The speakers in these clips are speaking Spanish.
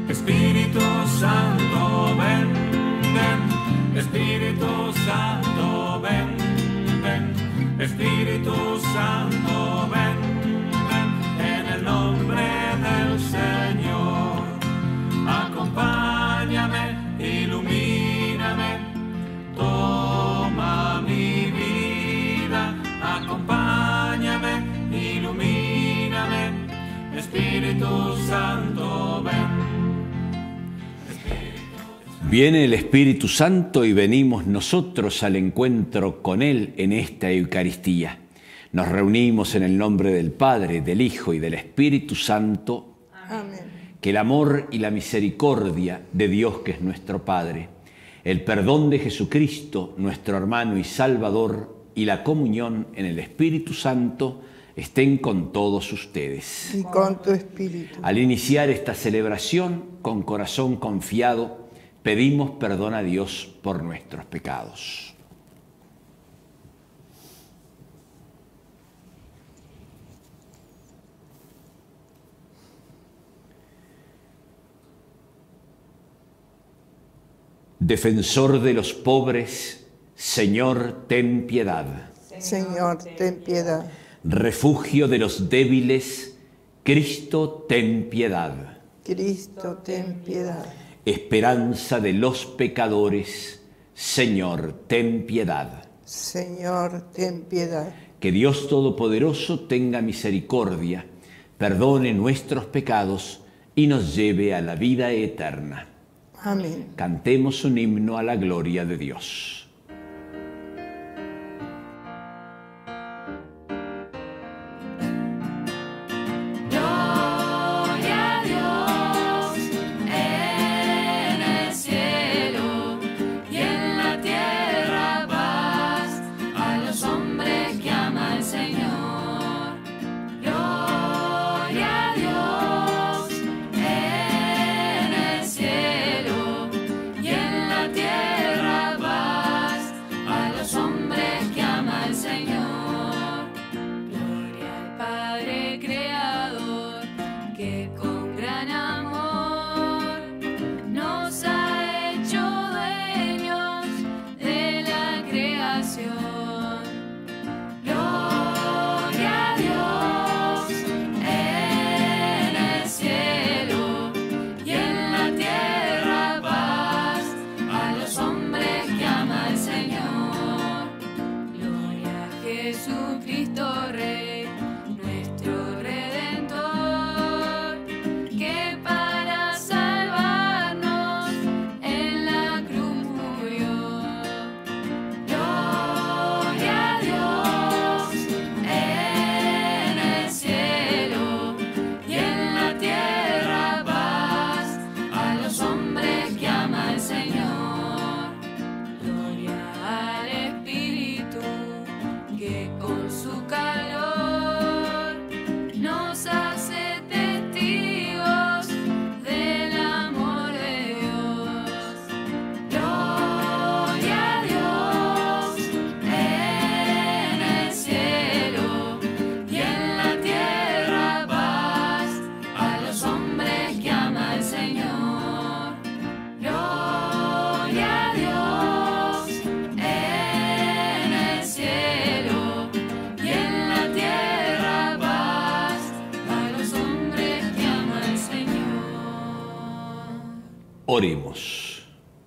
Espíritu Santo, ven, ven. Espíritu Santo, ven, ven. Espíritu Santo, ven, ven. En el nombre del Señor, acompáñame, ilumíname, toma mi vida, acompáñame, ilumíname, Espíritu Santo, ven. Viene el Espíritu Santo y venimos nosotros al encuentro con Él en esta Eucaristía. Nos reunimos en el nombre del Padre, del Hijo y del Espíritu Santo. Amén. Que el amor y la misericordia de Dios, que es nuestro Padre, el perdón de Jesucristo, nuestro hermano y Salvador, y la comunión en el Espíritu Santo estén con todos ustedes. Y con tu espíritu. Al iniciar esta celebración, con corazón confiado, pedimos perdón a Dios por nuestros pecados. Defensor de los pobres, Señor, ten piedad. Señor, ten piedad. Refugio de los débiles, Cristo, ten piedad. Cristo, ten piedad. Esperanza de los pecadores, Señor, ten piedad. Señor, ten piedad. Que Dios Todopoderoso tenga misericordia, perdone nuestros pecados y nos lleve a la vida eterna. Amén. Cantemos un himno a la gloria de Dios. Oremos.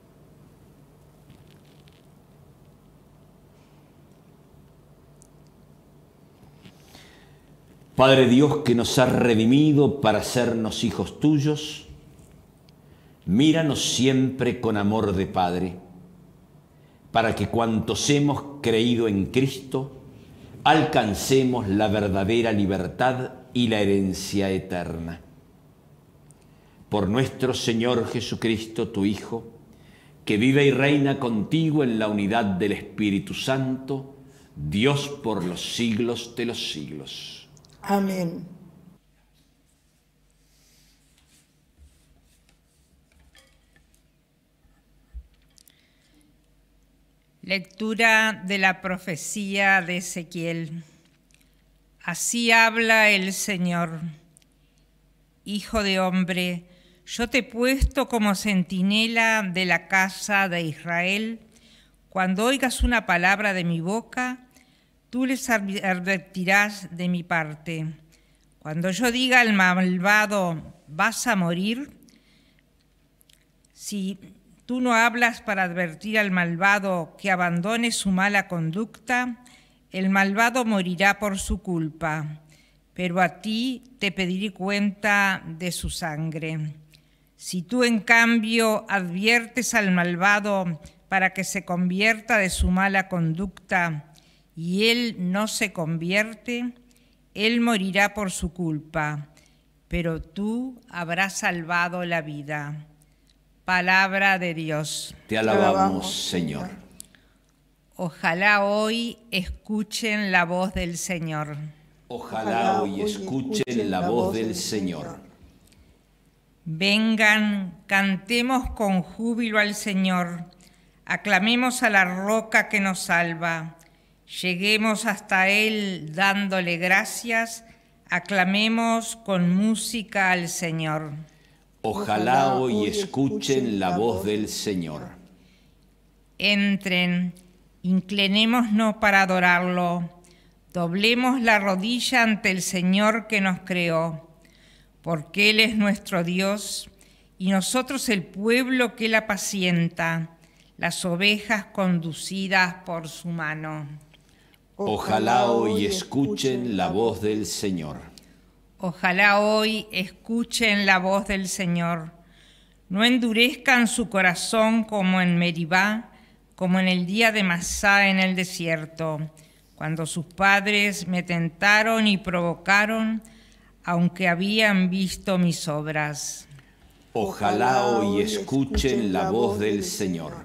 Padre Dios, que nos has redimido para hacernos hijos tuyos, míranos siempre con amor de Padre, para que cuantos hemos creído en Cristo, alcancemos la verdadera libertad y la herencia eterna. Por nuestro Señor Jesucristo, tu Hijo, que vive y reina contigo en la unidad del Espíritu Santo, Dios por los siglos de los siglos. Amén. Lectura de la profecía de Ezequiel. Así habla el Señor: Hijo de hombre, Yo te he puesto como centinela de la casa de Israel. Cuando oigas una palabra de mi boca, tú les advertirás de mi parte. Cuando yo diga al malvado, vas a morir, si tú no hablas para advertir al malvado que abandone su mala conducta, el malvado morirá por su culpa, pero a ti te pediré cuenta de su sangre. Si tú, en cambio, adviertes al malvado para que se convierta de su mala conducta y él no se convierte, él morirá por su culpa, pero tú habrás salvado la vida. Palabra de Dios. Te alabamos, Señor. Ojalá hoy escuchen la voz del Señor. Ojalá hoy escuchen la voz del Señor. Vengan, cantemos con júbilo al Señor, aclamemos a la roca que nos salva, lleguemos hasta Él dándole gracias, aclamemos con música al Señor. Ojalá hoy escuchen la voz del Señor. Entren, inclinémonos para adorarlo, doblemos la rodilla ante el Señor que nos creó, porque Él es nuestro Dios y nosotros el pueblo que Él apacienta, las ovejas conducidas por su mano. Ojalá hoy escuchen la voz del Señor. Ojalá hoy escuchen la voz del Señor. No endurezcan su corazón como en Meribá, como en el día de Masá en el desierto, cuando sus padres me tentaron y provocaron, aunque habían visto mis obras. Ojalá hoy escuchen la voz del Señor.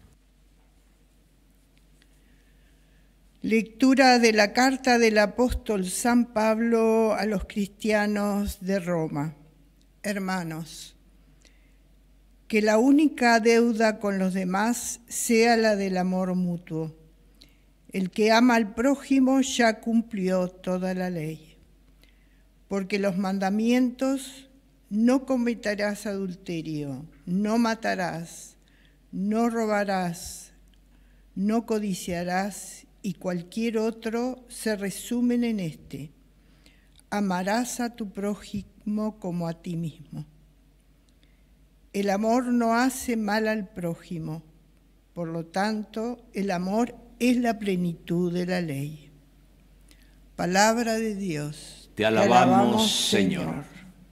Lectura de la carta del apóstol San Pablo a los cristianos de Roma. Hermanos, que la única deuda con los demás sea la del amor mutuo. El que ama al prójimo ya cumplió toda la ley. Porque los mandamientos: no cometerás adulterio, no matarás, no robarás, no codiciarás y cualquier otro se resumen en este: amarás a tu prójimo como a ti mismo. El amor no hace mal al prójimo, por lo tanto, el amor es la plenitud de la ley. Palabra de Dios. Te alabamos, Señor.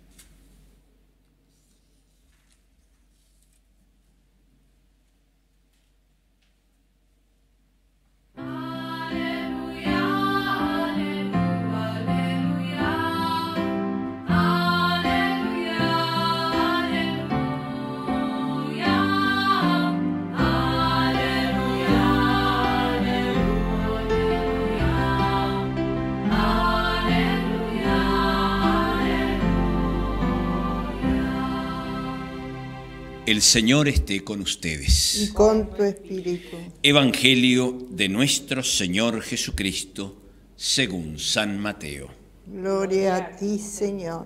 El Señor esté con ustedes. Y con tu espíritu. Evangelio de nuestro Señor Jesucristo, según San Mateo. Gloria a ti, Señor.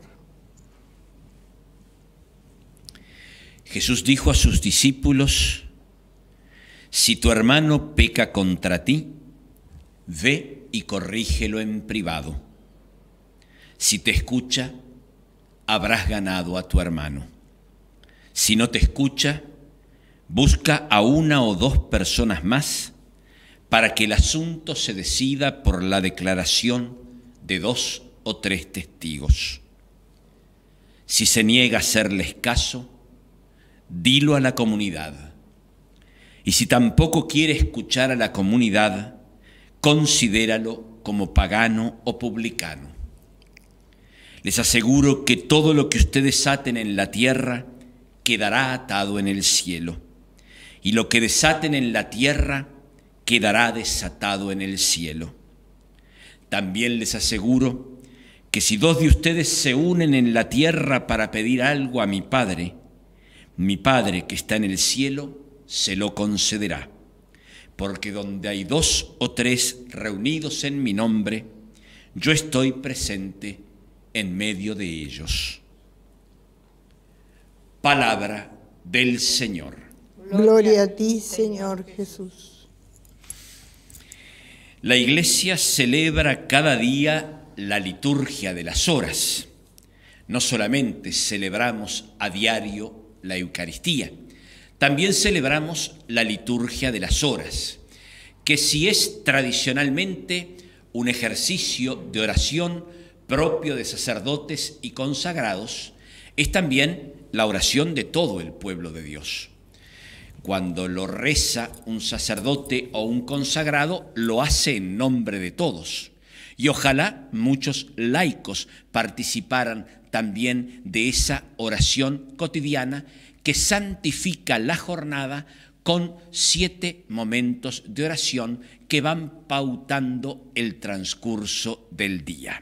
Jesús dijo a sus discípulos: si tu hermano peca contra ti, ve y corrígelo en privado. Si te escucha, habrás ganado a tu hermano. Si no te escucha, busca a una o dos personas más para que el asunto se decida por la declaración de 2 o 3 testigos. Si se niega a hacerles caso, dilo a la comunidad. Y si tampoco quiere escuchar a la comunidad, considéralo como pagano o publicano. Les aseguro que todo lo que ustedes aten en la tierra quedará atado en el cielo, y lo que desaten en la tierra quedará desatado en el cielo. También les aseguro que si 2 de ustedes se unen en la tierra para pedir algo a mi Padre que está en el cielo se lo concederá. Porque donde hay 2 o 3 reunidos en mi nombre, yo estoy presente en medio de ellos. Palabra del Señor. Gloria a ti, Señor Jesús. La Iglesia celebra cada día la liturgia de las horas. No solamente celebramos a diario la Eucaristía, también celebramos la liturgia de las horas, que si es tradicionalmente un ejercicio de oración propio de sacerdotes y consagrados, es también la oración de todo el pueblo de Dios. Cuando lo reza un sacerdote o un consagrado, lo hace en nombre de todos. Y ojalá muchos laicos participaran también de esa oración cotidiana que santifica la jornada con 7 momentos de oración que van pautando el transcurso del día.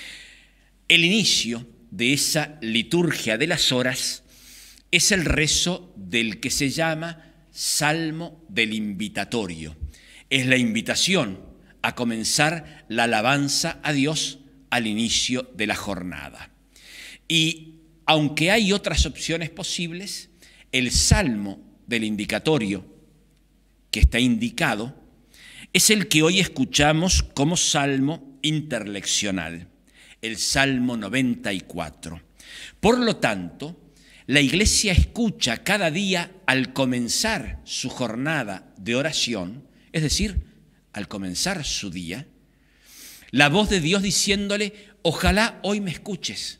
El inicio de esa liturgia de las horas es el rezo del que se llama Salmo del Invitatorio. Es la invitación a comenzar la alabanza a Dios al inicio de la jornada. Y aunque hay otras opciones posibles, el Salmo del Indicatorio que está indicado es el que hoy escuchamos como Salmo interleccional, el Salmo 94. Por lo tanto, la Iglesia escucha cada día al comenzar su jornada de oración, es decir, al comenzar su día, la voz de Dios diciéndole: ojalá hoy me escuches.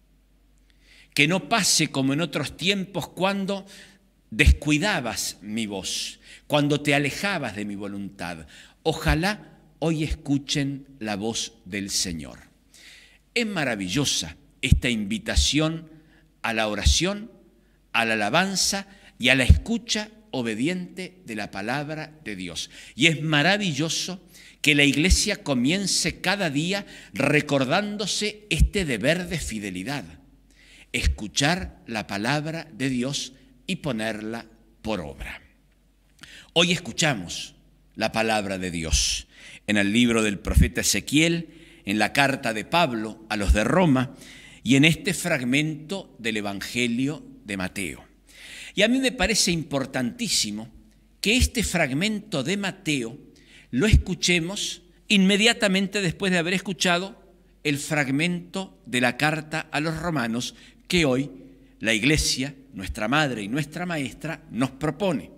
Que no pase como en otros tiempos cuando descuidabas mi voz, cuando te alejabas de mi voluntad. Ojalá hoy escuchen la voz del Señor. Es maravillosa esta invitación a la oración, a la alabanza y a la escucha obediente de la palabra de Dios. Y es maravilloso que la Iglesia comience cada día recordándose este deber de fidelidad: escuchar la palabra de Dios y ponerla por obra. Hoy escuchamos la palabra de Dios en el libro del profeta Ezequiel, en la carta de Pablo a los de Roma y en este fragmento del Evangelio de Mateo. Y a mí me parece importantísimo que este fragmento de Mateo lo escuchemos inmediatamente después de haber escuchado el fragmento de la carta a los romanos que hoy la Iglesia, nuestra madre y nuestra maestra, nos propone,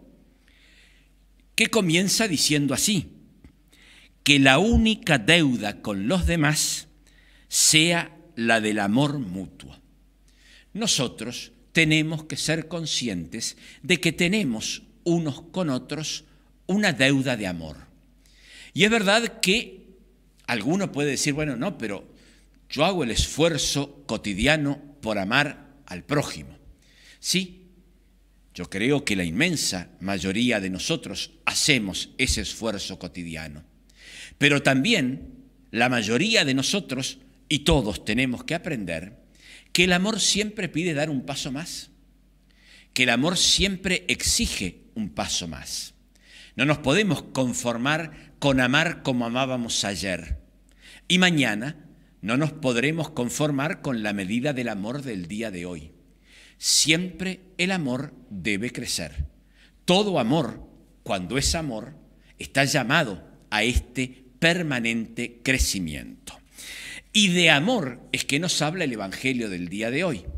que comienza diciendo así: que la única deuda con los demás sea la del amor mutuo. Nosotros tenemos que ser conscientes de que tenemos unos con otros una deuda de amor. Y es verdad que alguno puede decir: bueno, no, pero yo hago el esfuerzo cotidiano por amar al prójimo. Sí, yo creo que la inmensa mayoría de nosotros hacemos ese esfuerzo cotidiano. Pero también la mayoría de nosotros, y todos tenemos que aprender, que el amor siempre pide dar un paso más, que el amor siempre exige un paso más. No nos podemos conformar con amar como amábamos ayer, y mañana no nos podremos conformar con la medida del amor del día de hoy. Siempre el amor debe crecer. Todo amor, cuando es amor, está llamado a este permanente crecimiento. Y de amor es que nos habla el Evangelio del día de hoy.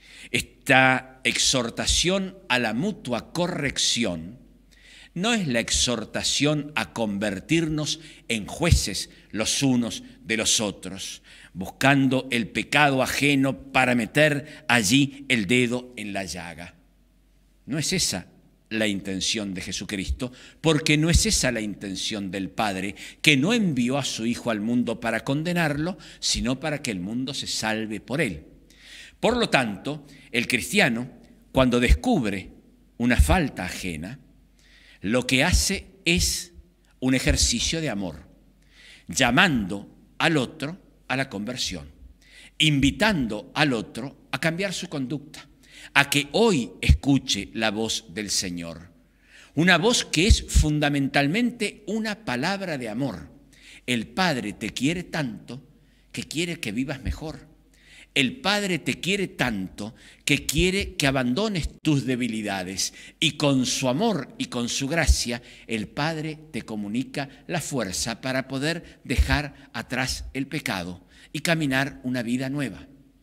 Esta exhortación a la mutua corrección no es la exhortación a convertirnos en jueces los unos de los otros, buscando el pecado ajeno para meter allí el dedo en la llaga. No es esa la intención de Jesucristo, porque no es esa la intención del Padre, que no envió a su Hijo al mundo para condenarlo, sino para que el mundo se salve por él. Por lo tanto, el cristiano, cuando descubre una falta ajena, lo que hace es un ejercicio de amor, llamando al otro a la conversión, invitando al otro a cambiar su conducta, a que hoy escuche la voz del Señor. Una voz que es fundamentalmente una palabra de amor. El Padre te quiere tanto que quiere que vivas mejor. el Padre te quiere tanto que quiere que abandones tus debilidades y con su amor y con su gracia el Padre te comunica la fuerza para poder dejar atrás el pecado y caminar una vida nueva.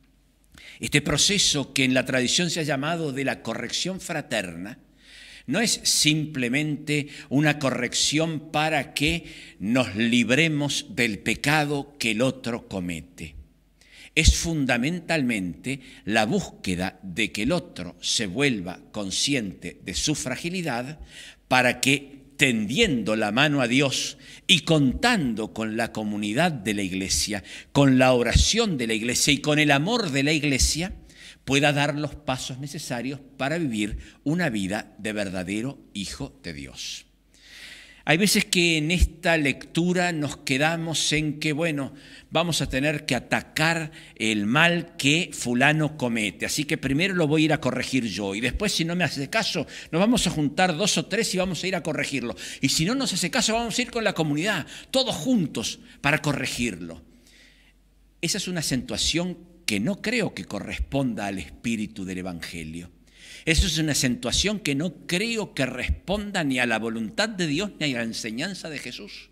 Este proceso que en la tradición se ha llamado de la corrección fraterna no es simplemente una corrección para que nos libremos del pecado que el otro comete. Es fundamentalmente la búsqueda de que el otro se vuelva consciente de su fragilidad para que, tendiendo la mano a Dios y contando con la comunidad de la Iglesia, con la oración de la Iglesia y con el amor de la Iglesia, pueda dar los pasos necesarios para vivir una vida de verdadero hijo de Dios. Hay veces que en esta lectura nos quedamos en que, bueno, vamos a tener que atacar el mal que fulano comete, así que primero lo voy a ir a corregir yo y después, si no me hace caso, nos vamos a juntar 2 o 3 y vamos a ir a corregirlo. Y si no nos hace caso, vamos a ir con la comunidad, todos juntos, para corregirlo. Esa es una acentuación que no creo que corresponda al espíritu del Evangelio. Eso es una acentuación que no creo que responda ni a la voluntad de Dios ni a la enseñanza de Jesús.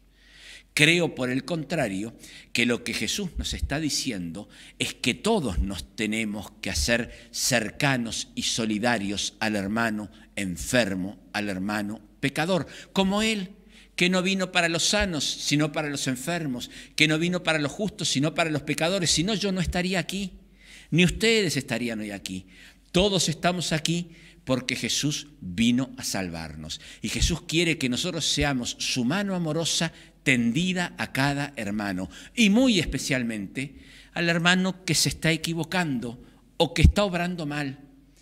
Creo, por el contrario, que lo que Jesús nos está diciendo es que todos nos tenemos que hacer cercanos y solidarios al hermano enfermo, al hermano pecador, como Él, que no vino para los sanos, sino para los enfermos, que no vino para los justos, sino para los pecadores. Si no, yo no estaría aquí, ni ustedes estarían hoy aquí. Todos estamos aquí porque Jesús vino a salvarnos. Y Jesús quiere que nosotros seamos su mano amorosa tendida a cada hermano. Y muy especialmente al hermano que se está equivocando o que está obrando mal,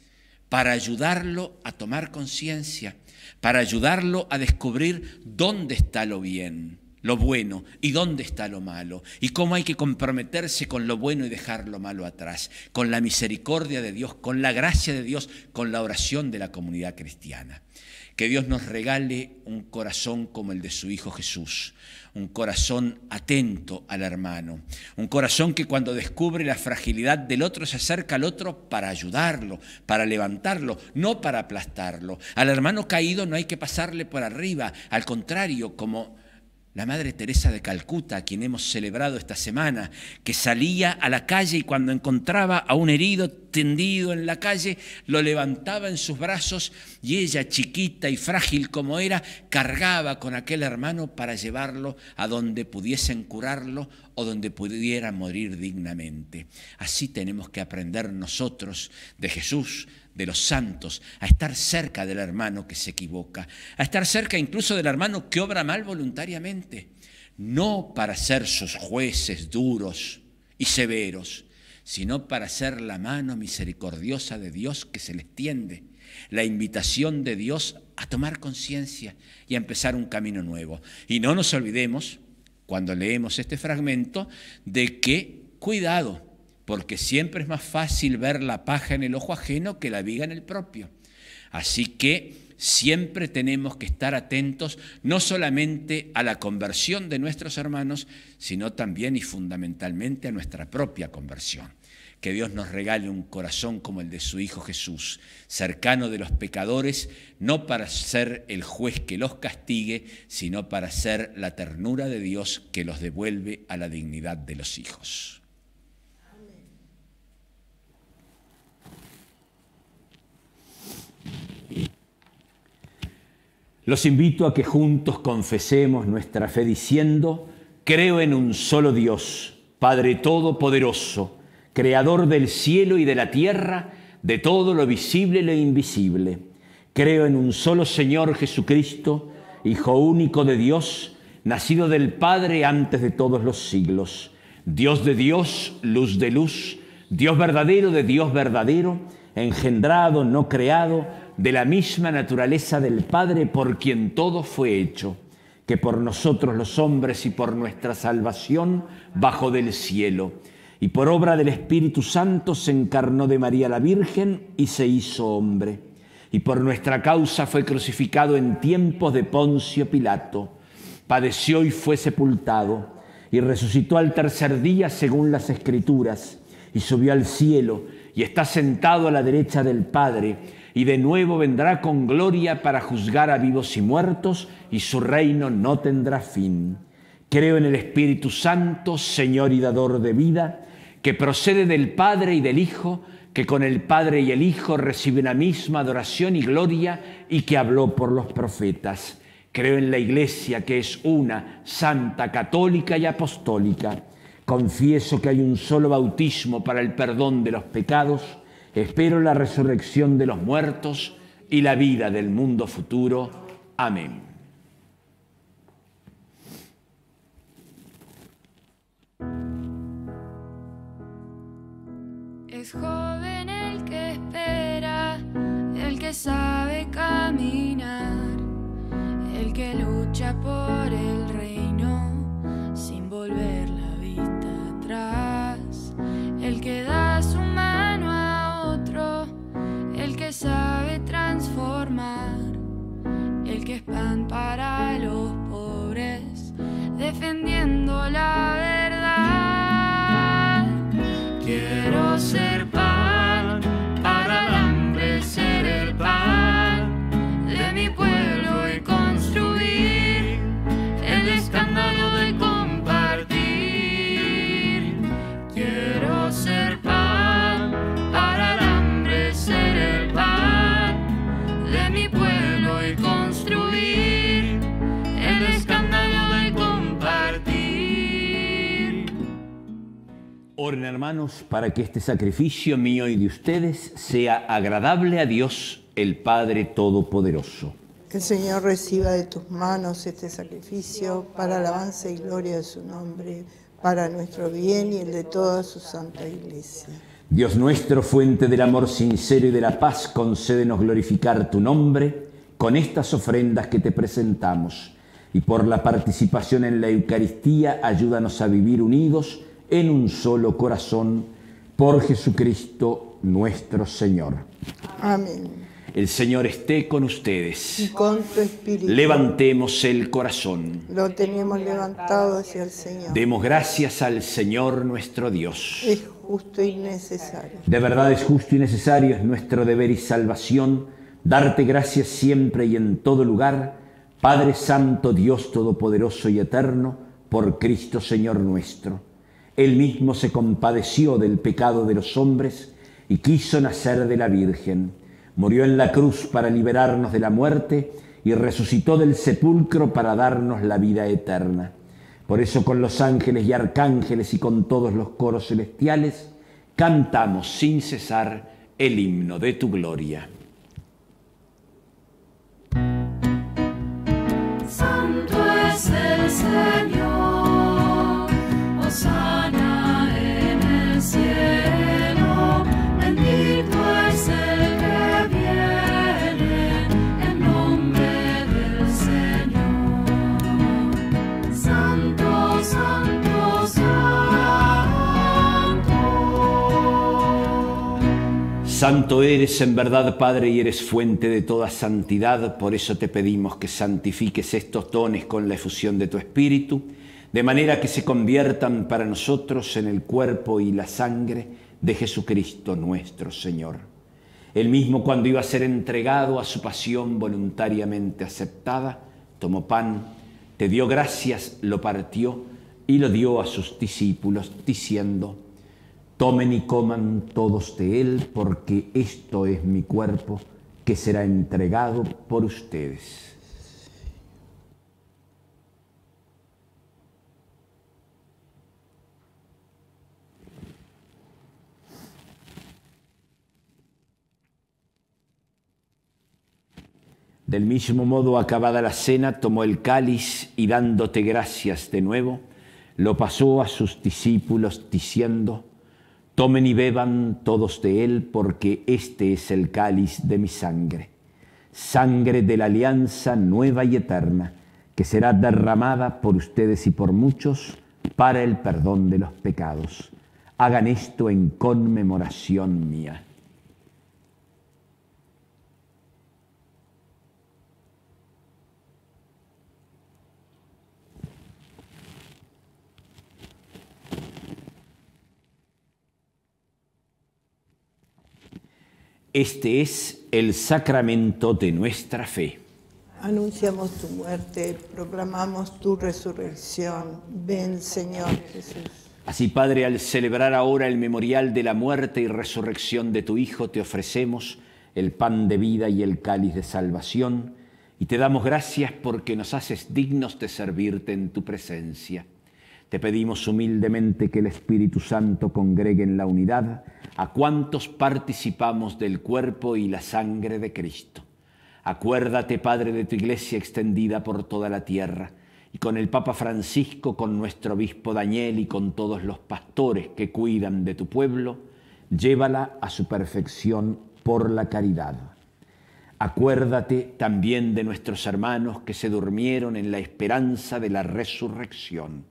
para ayudarlo a tomar conciencia, para ayudarlo a descubrir dónde está lo bien, lo bueno, y dónde está lo malo, y cómo hay que comprometerse con lo bueno y dejar lo malo atrás, con la misericordia de Dios, con la gracia de Dios, con la oración de la comunidad cristiana. Que Dios nos regale un corazón como el de su Hijo Jesús, un corazón atento al hermano, un corazón que cuando descubre la fragilidad del otro se acerca al otro para ayudarlo, para levantarlo, no para aplastarlo. Al hermano caído no hay que pasarle por arriba, al contrario, como la Madre Teresa de Calcuta, a quien hemos celebrado esta semana, que salía a la calle y cuando encontraba a un herido tendido en la calle, lo levantaba en sus brazos y ella, chiquita y frágil como era, cargaba con aquel hermano para llevarlo a donde pudiesen curarlo o donde pudiera morir dignamente. Así tenemos que aprender nosotros de Jesús, de los santos, a estar cerca del hermano que se equivoca, a estar cerca incluso del hermano que obra mal voluntariamente, no para ser sus jueces duros y severos, sino para ser la mano misericordiosa de Dios que se les tiende, la invitación de Dios a tomar conciencia y a empezar un camino nuevo. Y no nos olvidemos, cuando leemos este fragmento, de que, cuidado, porque siempre es más fácil ver la paja en el ojo ajeno que la viga en el propio. Así que siempre tenemos que estar atentos no solamente a la conversión de nuestros hermanos, sino también y fundamentalmente a nuestra propia conversión. Que Dios nos regale un corazón como el de su Hijo Jesús, cercano de los pecadores, no para ser el juez que los castigue, sino para ser la ternura de Dios que los devuelve a la dignidad de los hijos. Los invito a que juntos confesemos nuestra fe diciendo: creo en un solo Dios, Padre Todopoderoso, Creador del cielo y de la tierra, de todo lo visible y lo invisible. Creo en un solo Señor Jesucristo, Hijo único de Dios, nacido del Padre antes de todos los siglos, Dios de Dios, luz de luz, Dios verdadero de Dios verdadero, engendrado, no creado, de la misma naturaleza del Padre, por quien todo fue hecho, que por nosotros los hombres y por nuestra salvación bajó del cielo, y por obra del Espíritu Santo se encarnó de María la Virgen y se hizo hombre, y por nuestra causa fue crucificado en tiempos de Poncio Pilato, padeció y fue sepultado, y resucitó al tercer día según las Escrituras, y subió al cielo y está sentado a la derecha del Padre, y de nuevo vendrá con gloria para juzgar a vivos y muertos, y su reino no tendrá fin. Creo en el Espíritu Santo, Señor y dador de vida, que procede del Padre y del Hijo, que con el Padre y el Hijo recibe una misma adoración y gloria, y que habló por los profetas. Creo en la Iglesia, que es una, santa, católica y apostólica. Confieso que hay un solo bautismo para el perdón de los pecados. Espero la resurrección de los muertos y la vida del mundo futuro. Amén. Es joven el que espera, el que sabe caminar, el que lucha por el reino sin volver la vista atrás, el que da su mano a otro, el que sabe transformar, el que es pan para los pobres, defendiendo la verdad. Quiero ser pan para el hambre, ser el pan de mi pueblo y construir el escándalo de compartir. Quiero ser pan para el hambre, ser el pan de mi pueblo y construir el escándalo de compartir. Oren, hermanos, para que este sacrificio mío y de ustedes sea agradable a Dios, el Padre Todopoderoso. Que el Señor reciba de tus manos este sacrificio para alabanza y gloria de su nombre, para nuestro bien y el de toda su santa Iglesia. Dios nuestro, fuente del amor sincero y de la paz, concédenos glorificar tu nombre con estas ofrendas que te presentamos. Y por la participación en la Eucaristía, ayúdanos a vivir unidos en un solo corazón, por Jesucristo nuestro Señor. Amén. El Señor esté con ustedes. Y con tu espíritu. Levantemos el corazón. Lo tenemos levantado hacia el Señor. Demos gracias al Señor nuestro Dios. Es justo y necesario. De verdad es justo y necesario, es nuestro deber y salvación, darte gracias siempre y en todo lugar, Padre Santo, Dios Todopoderoso y Eterno, por Cristo Señor nuestro. Él mismo se compadeció del pecado de los hombres y quiso nacer de la Virgen. Murió en la cruz para liberarnos de la muerte y resucitó del sepulcro para darnos la vida eterna. Por eso con los ángeles y arcángeles y con todos los coros celestiales cantamos sin cesar el himno de tu gloria. Santo es el Señor, hosana en el cielo, bendito es el que viene en nombre del Señor. Santo, santo, santo. Santo eres en verdad, Padre, y eres fuente de toda santidad. Por eso te pedimos que santifiques estos dones con la efusión de tu Espíritu, de manera que se conviertan para nosotros en el cuerpo y la sangre de Jesucristo nuestro Señor. Él mismo, cuando iba a ser entregado a su pasión voluntariamente aceptada, tomó pan, te dio gracias, lo partió y lo dio a sus discípulos, diciendo: tomen y coman todos de él, porque esto es mi cuerpo, que será entregado por ustedes. Del mismo modo, acabada la cena, tomó el cáliz y dándote gracias de nuevo, lo pasó a sus discípulos diciendo: tomen y beban todos de él, porque este es el cáliz de mi sangre, sangre de la alianza nueva y eterna, que será derramada por ustedes y por muchos para el perdón de los pecados. Hagan esto en conmemoración mía. Este es el sacramento de nuestra fe. Anunciamos tu muerte, proclamamos tu resurrección. Ven, Señor Jesús. Así, Padre, al celebrar ahora el memorial de la muerte y resurrección de tu Hijo, te ofrecemos el pan de vida y el cáliz de salvación, y te damos gracias porque nos haces dignos de servirte en tu presencia. Te pedimos humildemente que el Espíritu Santo congregue en la unidad a cuantos participamos del cuerpo y la sangre de Cristo. Acuérdate, Padre, de tu Iglesia extendida por toda la tierra, y con el Papa Francisco, con nuestro obispo Daniel y con todos los pastores que cuidan de tu pueblo, llévala a su perfección por la caridad. Acuérdate también de nuestros hermanos que se durmieron en la esperanza de la resurrección,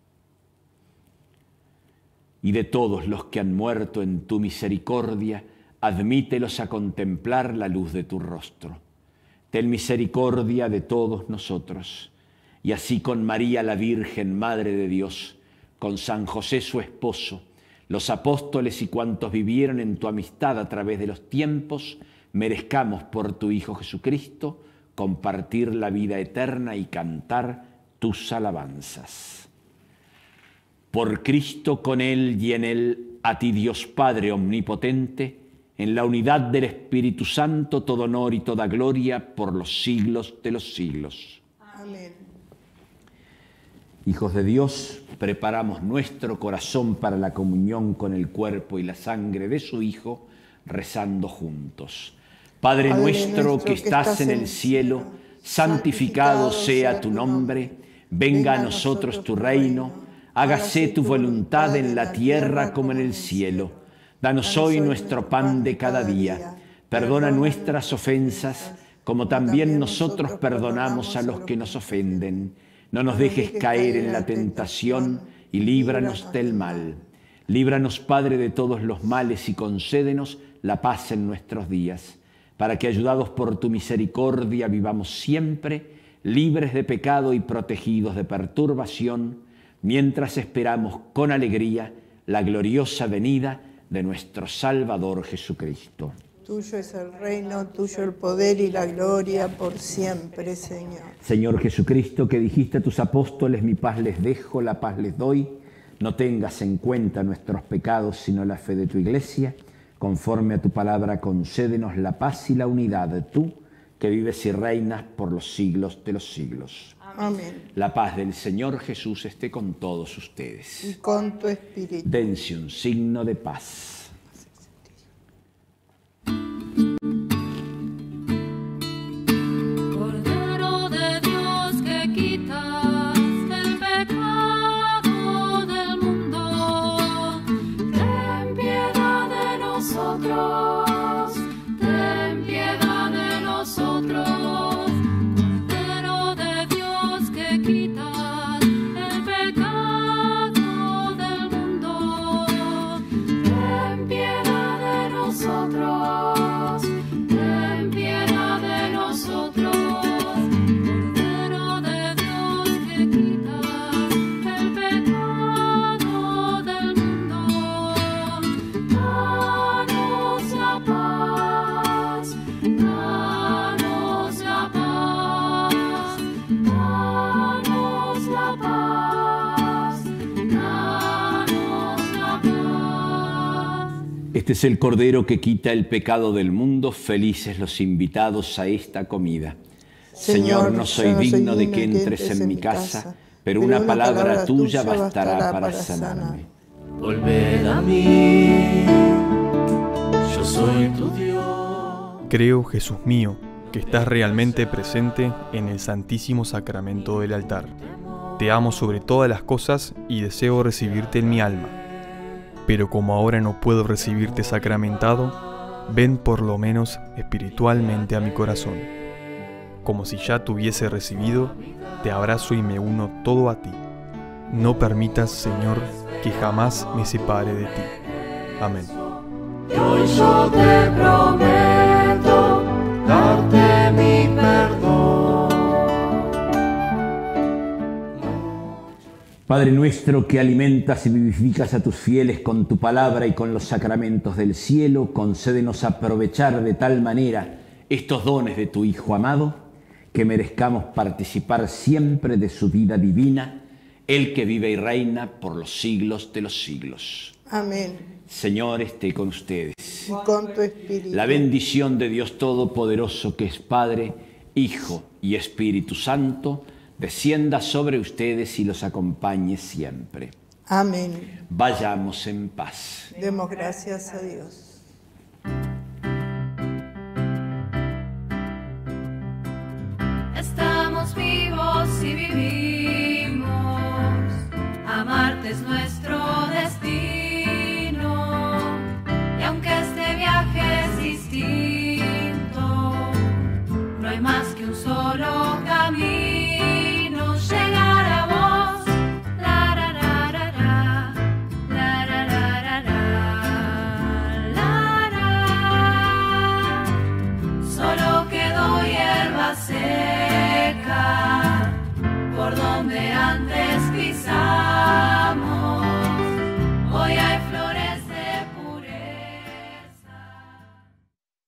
y de todos los que han muerto en tu misericordia, admítelos a contemplar la luz de tu rostro. Ten misericordia de todos nosotros, y así con María la Virgen, Madre de Dios, con San José su esposo, los apóstoles y cuantos vivieron en tu amistad a través de los tiempos, merezcamos por tu Hijo Jesucristo compartir la vida eterna y cantar tus alabanzas. Por Cristo, con Él y en Él, a ti Dios Padre omnipotente, en la unidad del Espíritu Santo, todo honor y toda gloria por los siglos de los siglos. Amén. Hijos de Dios, preparamos nuestro corazón para la comunión con el cuerpo y la sangre de su Hijo, rezando juntos. Padre nuestro que estás en el cielo, santificado sea tu nombre, venga a nosotros tu reino, hágase tu voluntad en la tierra como en el cielo. Danos hoy nuestro pan de cada día, perdona nuestras ofensas, como también nosotros perdonamos a los que nos ofenden. No nos dejes caer en la tentación y líbranos del mal. Líbranos, Padre, de todos los males y concédenos la paz en nuestros días, para que, ayudados por tu misericordia, vivamos siempre libres de pecado y protegidos de perturbación, mientras esperamos con alegría la gloriosa venida de nuestro Salvador Jesucristo. Tuyo es el reino, tuyo el poder y la gloria por siempre, Señor. Señor Jesucristo, que dijiste a tus apóstoles, mi paz les dejo, la paz les doy, no tengas en cuenta nuestros pecados, sino la fe de tu Iglesia. Conforme a tu palabra, concédenos la paz y la unidad, tú, que vives y reinas por los siglos de los siglos. Amén. La paz del Señor Jesús esté con todos ustedes. Y con tu espíritu. Dense un signo de paz. Cordero de Dios que quitas el pecado del mundo, ten piedad de nosotros, ten piedad de nosotros. Cordero de Dios que quitas el pecado del mundo, ten piedad de nosotros, ten piedad de nosotros. Cordero de Dios que quitas el pecado del mundo, danos la paz, danos la paz, danos la paz, danos la paz. Este es el Cordero que quita el pecado del mundo. Felices los invitados a esta comida. Señor, no soy digno de que entres en mi casa, pero una palabra tuya bastará para sanarme. Volved a mí, yo soy tu Dios. Creo, Jesús mío, que estás realmente presente en el Santísimo Sacramento del altar. Te amo sobre todas las cosas y deseo recibirte en mi alma. Pero como ahora no puedo recibirte sacramentado, ven por lo menos espiritualmente a mi corazón. Como si ya te hubiese recibido, te abrazo y me uno todo a ti. No permitas, Señor, que jamás me separe de ti. Amén. Y hoy yo te prometo darte mi perdón. Padre nuestro que alimentas y vivificas a tus fieles con tu palabra y con los sacramentos del cielo, concédenos aprovechar de tal manera estos dones de tu Hijo amado, que merezcamos participar siempre de su vida divina, el que vive y reina por los siglos de los siglos. Amén. Señor, esté con ustedes. Y con tu espíritu. La bendición de Dios Todopoderoso, que es Padre, Hijo y Espíritu Santo, descienda sobre ustedes y los acompañe siempre. Amén. Vayamos en paz. Demos gracias a Dios. Estamos vivos y vivimos. Amarte es nuestro